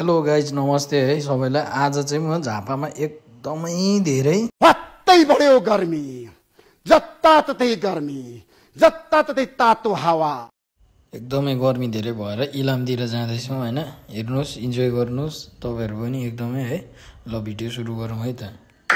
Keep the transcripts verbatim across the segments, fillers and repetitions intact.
Hello guys नमस्ते है सबैलाई। आज चाहिँ म झापामा एकदमै धेरै वात्तै बढ्यो गर्मी, जताततै गर्मी, जताततै तातो हावा, एकदमै गर्मी धेरै भएर इलामतिर जाँदैछौँ हैन। हेर्नुहोस्, इन्जोय गर्नुहोस् तपाईहरु पनि एकदमै है। ल भिडियो सुरु गरौँ है त।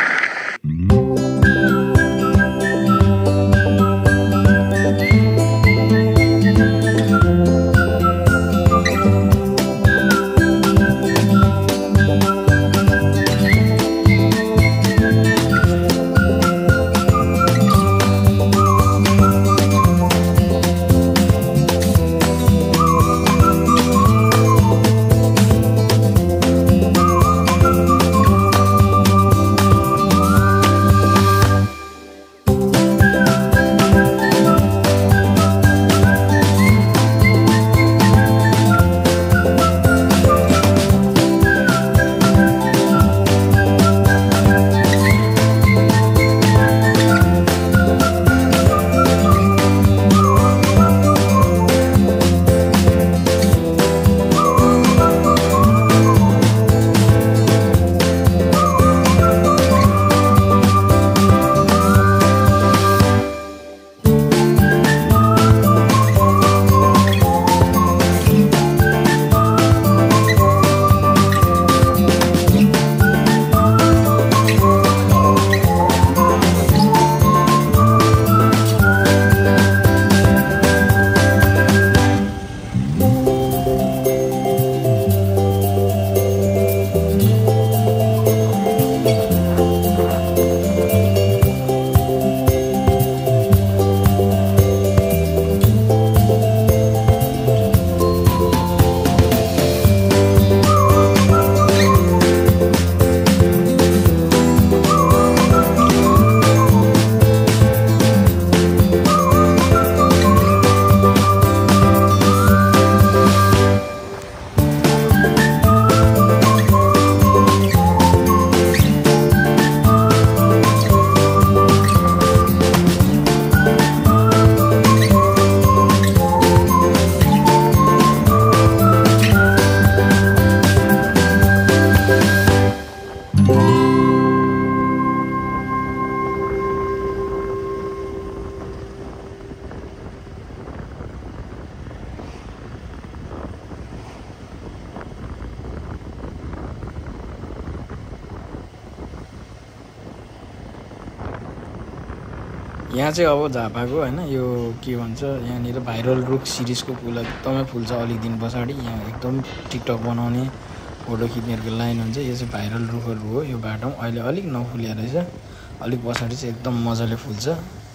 यहाँ चाहिँ अब झापाको हैन यो के भन्छ यहाँनिर भाइरल रुख सिरिजको पुल एकदमै फुल्छ। अलिक दिन पछाडि यहाँ एकदम टिकटक बनाउने फोटो खिच्नेहरूको लाइन हुन्छ। यो चाहिँ भाइरल रुखहरू हो। यो बाटो अहिले अलिक नफुल्या रहेछ, अलिक पछाडि चाहिँ एकदम मजाले फुल्छ।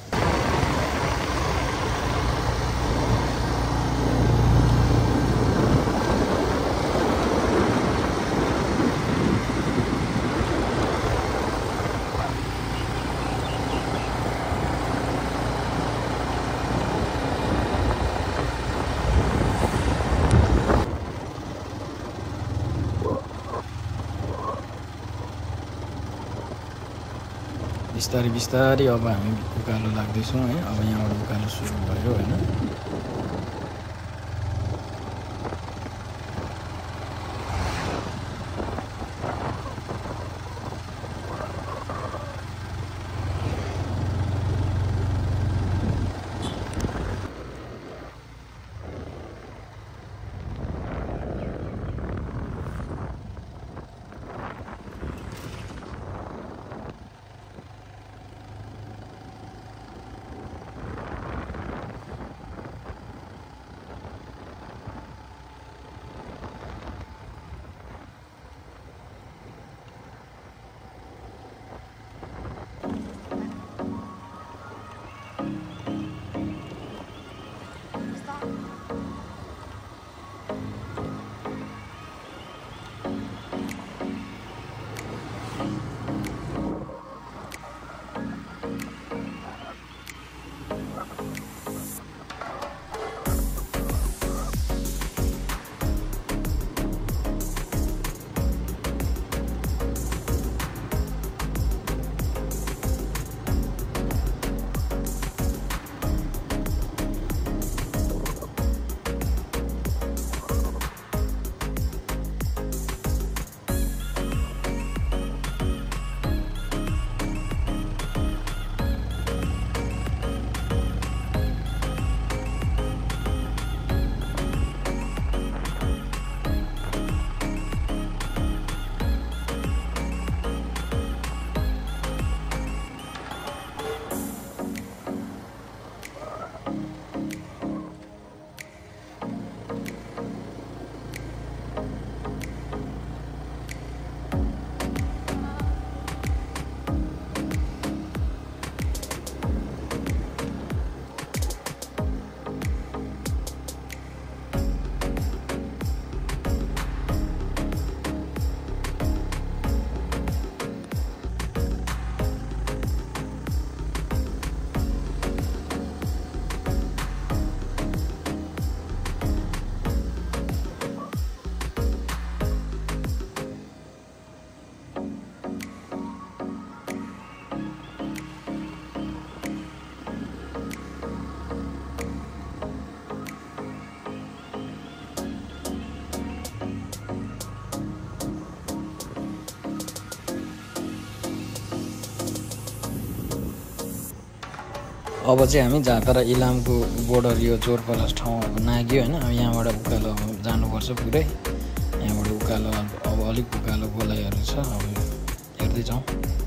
बिस्तारै बिस्तारै अब हामी उकालो लाग्दैछौँ है। अब यहाँबाट उकालो सुरु भयो हैन। अब चाहिँ हामी झापा र इलामको बोर्डर यो चोरपलास ठाउँ नाग्यो होइन। अब यहाँबाट उकालो जानुपर्छ पुरै। यहाँबाट उकालो अब अलिक उकालो गोलाइहरू छ। अब हेर्दै जाउँ।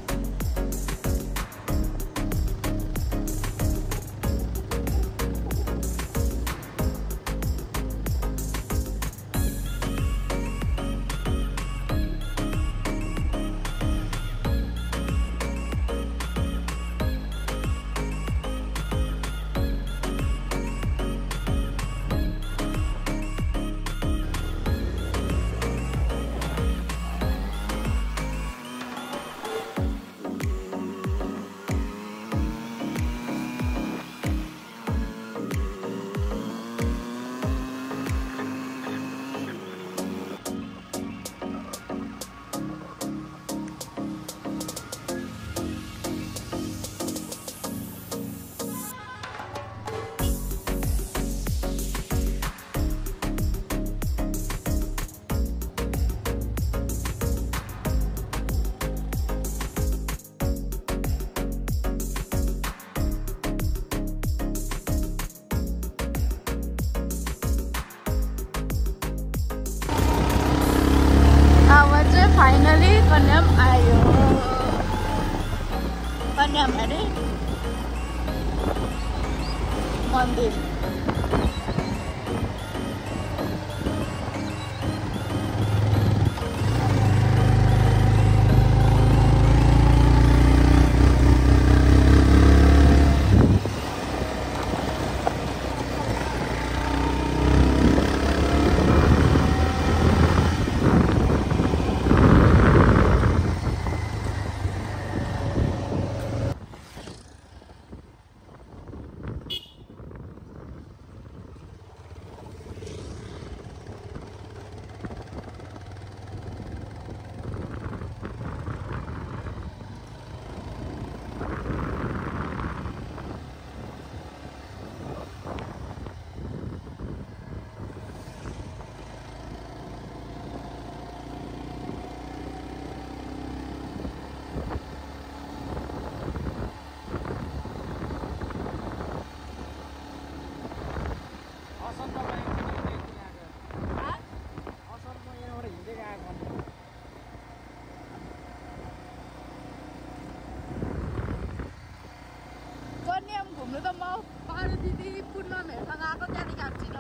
फाइनली कन्याम आयो। कन्याकुमारी मन्दिर। घुम्नु त म पारो दिदी पूर्णमेहरूसँग आएको त्यहाँदेखि आएको छैन।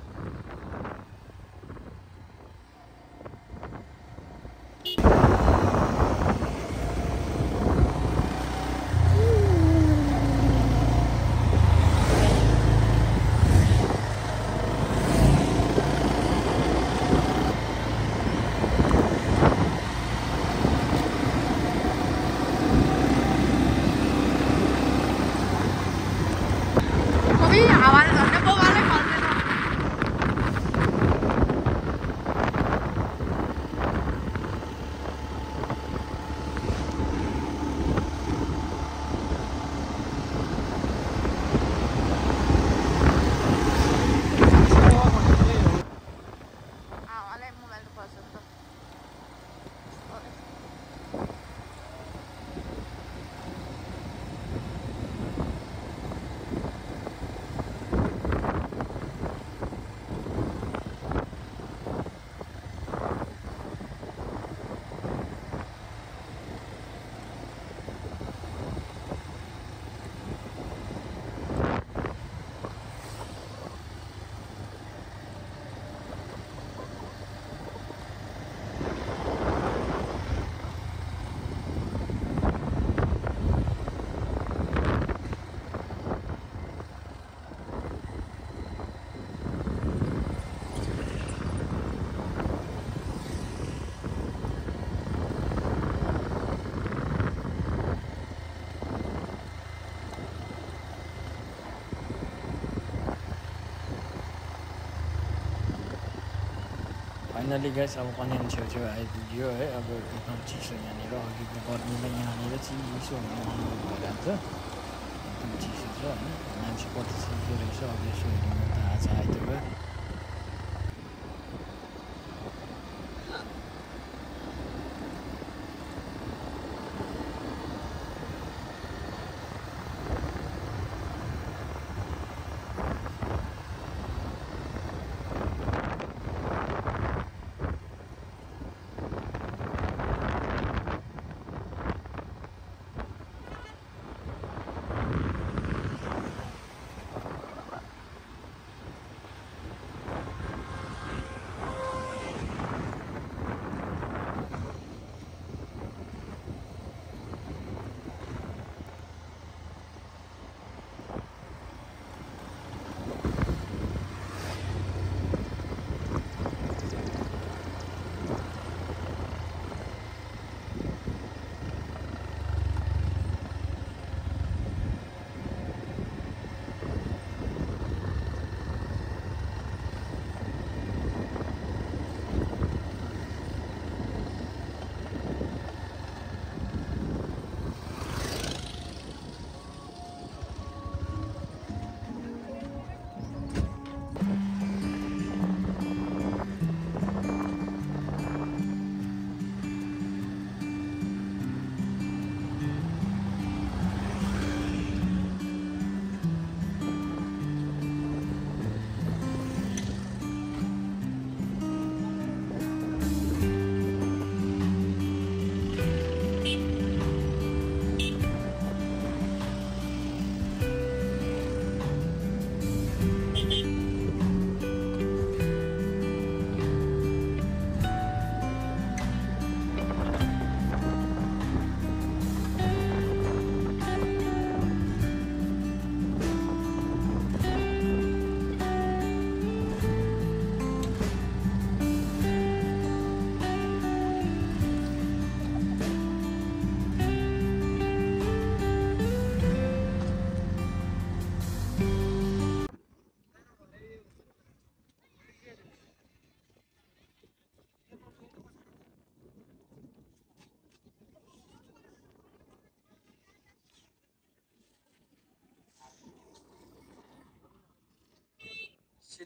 फाइनली गाइस अब कन्याम छेउछेउ आइपुग्यो है। अब एकदम चिसो यहाँनिर, अघिको गर्मीमा यहाँनिर चिसो हुने अनुभव भइरहेको छ। एकदम चिसो छ होइन। मान्छे कति चिसो रहेछ अब यसो हेर्नु त आज आइतबार।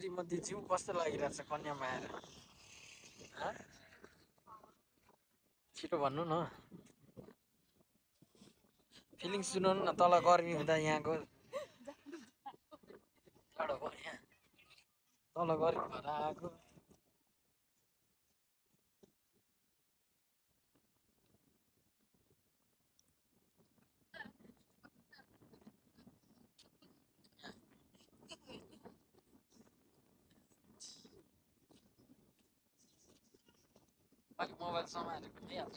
श्रीमती ज्यू कस्तो लागिरहेछ कन्यामा आएर छिटो भन्नु न फिलिङ्स सुनाउनु न तल गर्मी हुँदा यहाँको टाढो भयो यहाँ तल गर्मी भएर आएको अलिक मोबाइल समाएर भइहाल्छ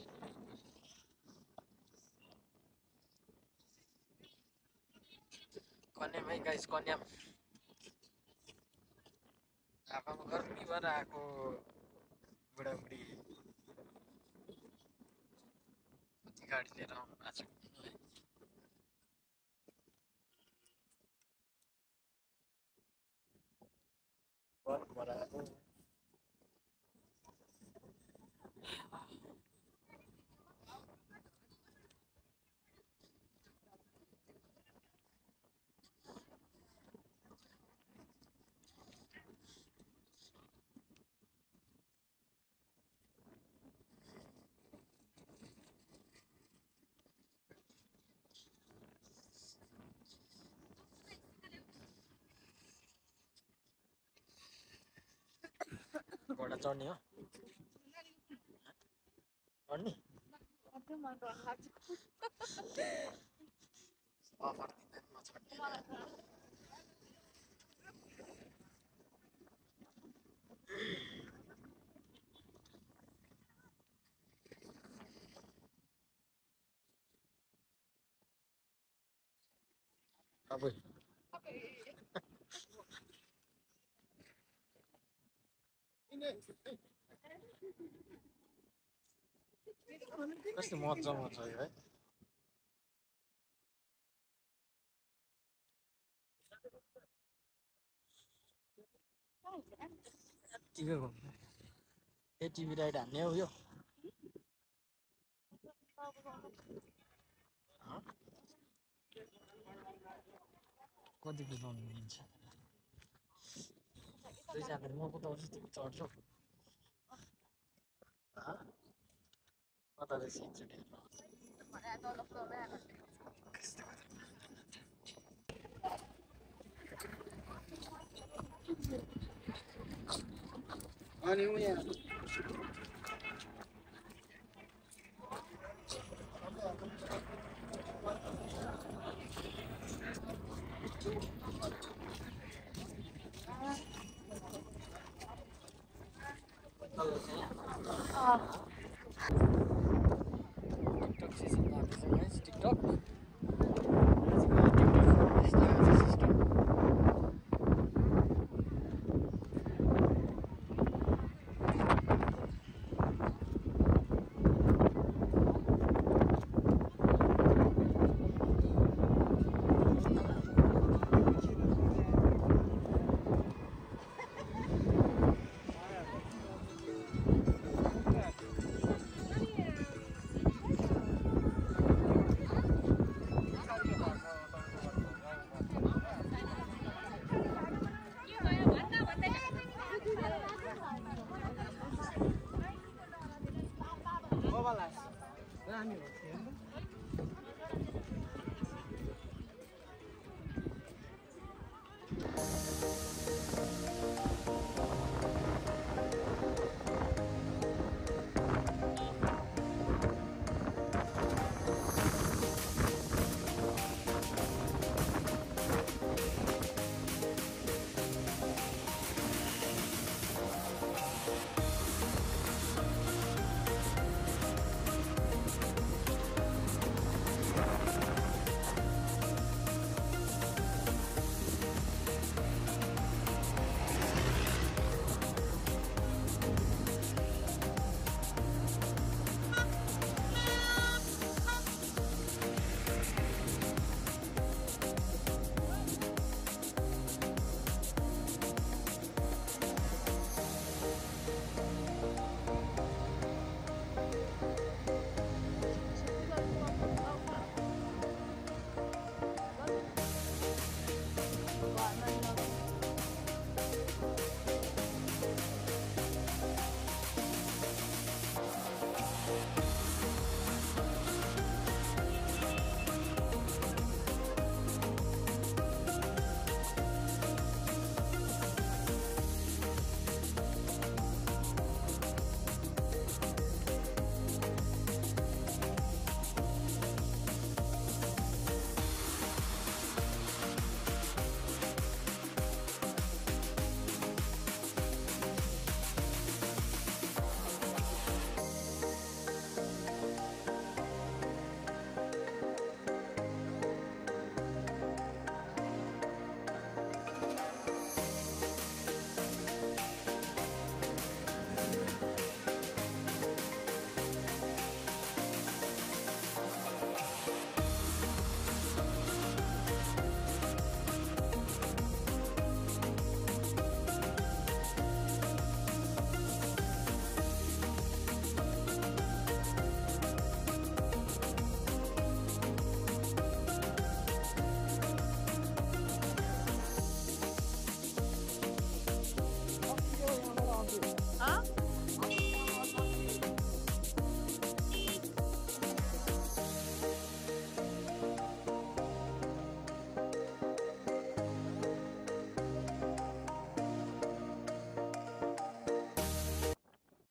कन्याम है गाइस कन्याम झापामा गर्मी भएर आएको बुढाबुढी कति गाडी लिएर आउनु भएको छ गर्मी भएर आएको घोडा चढ्ने हो चढ्ने अफर दिँदैन म चढ्ने अब कस्तो मजामा छ है यत्तिकै घुम्नु एटिभी राइड हान्ने हो यो कति कुदाउनु मिल्छ दुईजना म कुदाउँछु तिमी चढ्छौ कता चाहिँ सिक्छ अनि